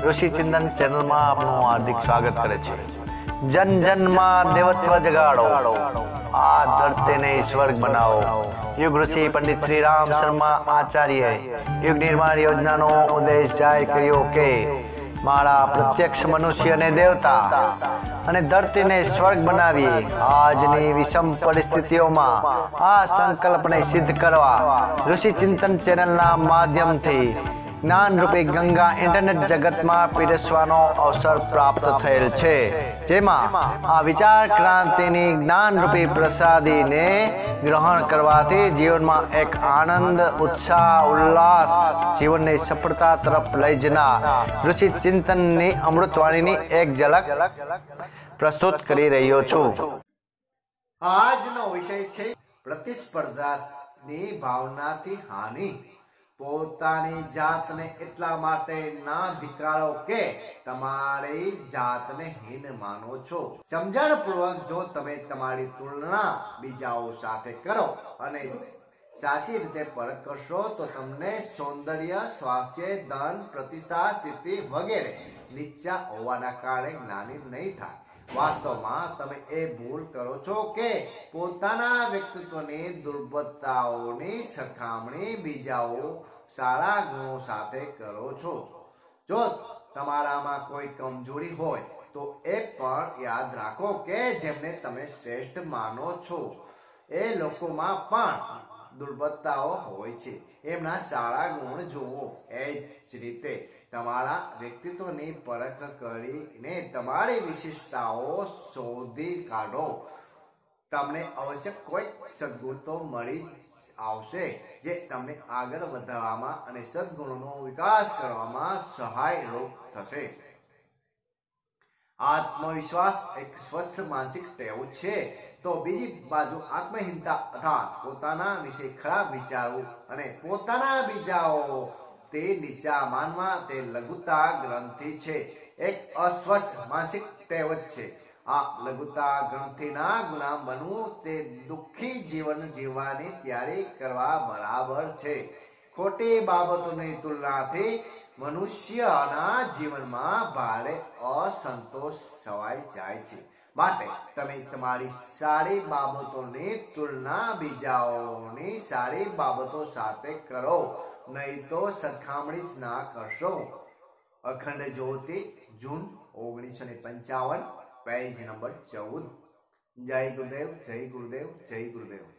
ઋષિ ચિંતન ચેનલમાં આપનું હાર્દિક સ્વાગત કરે છે। જન જનમાં દેવત્વ જગાડો, આ ધરતીને સ્વર્ગ બનાવો। યુગ ઋષિ પંડિત શ્રી રામ શર્મા આચાર્ય યુગ નિર્માણ યોજનાનો ઉદ્દેશ જાહેર કર્યો કે મારા પ્રત્યક્ષ મનુષ્યને દેવતા અને ધરતીને સ્વર્ગ બનાવીએ। આજની વિષમ પરિસ્થિતિઓમાં આ સંકલ્પને સિદ્ધ કરવા ઋષિ ચિંતન ચેનલના માધ્યમથી જ્ઞાનરૂપી ગંગા ઇન્ટરનેટ જગતમાં પીરસવાનો અવસર પ્રાપ્ત થયેલ છે, જેમાં આ વિચાર ક્રાંતિની જ્ઞાનરૂપી પ્રસાદીને ગ્રહણ કરવાથી જીવનમાં એક આનંદ, ઉત્સાહ, ઉલ્લાસ, જીવનની સફળતા તરફ લઈ જનાર ઋષિ ચિંતનની અમૃતવાણીની એક ઝલક પ્રસ્તુત કરી રહ્યો છું। આજનો વિષય છે પ્રતિસ્પર્ધાની ભાવનાથી હાનિ। પોતાની જાતને એટલા માટે ના ધિક્કારો કે તમારી જાતને હીન માનો છો। સમજણપૂર્વક જો તમે તમારી તુલના બીજાઓ સાથે કરો અને સાચી રીતે પરખ કરશો તો તમને સૌંદર્ય, સ્વાસ્થ્ય, ધન, પ્રતિષ્ઠા, સ્થિતિ વગેરે નીચા હોવાના કારણે ગ્લાનિ નહીં થાય। વાસ્તવમાં તમે એ ભૂલ કરો છો કે પોતાના વ્યક્તિત્વની દુર્બળતાઓની સરખામણી બીજાઓ સારા ગુણો સાથે કરો છો। જો તમારામાં કોઈ કમજોરી હોય તો એ પણ યાદ રાખો કે જેમને તમે શ્રેષ્ઠ માનો છો એ લોકોમાં પણ દુર્બળતાઓ હોય છે, એમના સારા ગુણ જુઓ। એ જ રીતે તમારા વ્યક્તિત્વની પરખ કરીને તમારી વિશેષતાઓ શોધી કાઢો। તમને અવશ્ય કોઈ સદગુણ તો મળી આવશે જે તમને આગળ વધારવામાં અને સદગુણોનો વિકાસ કરવામાં સહાયરૂપ થશે। આત્મવિશ્વાસ એક સ્વસ્થ માનસિક ટેવ છે, તો બીજી બાજુ આત્મહીનતા અર્થાત પોતાના વિશે ખરાબ વિચારવું અને પોતાના બીજાઓ તે નીચા માનવા તે લઘુતા ગ્રંથિ છે, એક અસ્વસ્થ માનસિક ટેવ જ છે। આ લઘુતા ગ્રંથિના ગુલામ બનવું તે દુઃખી જીવન જીવવાની તૈયારી કરવા બરાબર છે। ખોટી બાબતોની તુલનાથી મનુષ્યના જીવનમાં ભારે અસંતોષ છવાઈ જાય છે, માટે તમે તમારી સારી બાબતોની તુલના બીજાઓની સારી બાબતો સાથે કરો, નહીં તો સરખામણી જ ના કરશો। અખંડ જ્યોતિ, જૂન 1955, પેજ નંબર 14। જય ગુરુદેવ, જય ગુરુદેવ, જય ગુરુદેવ।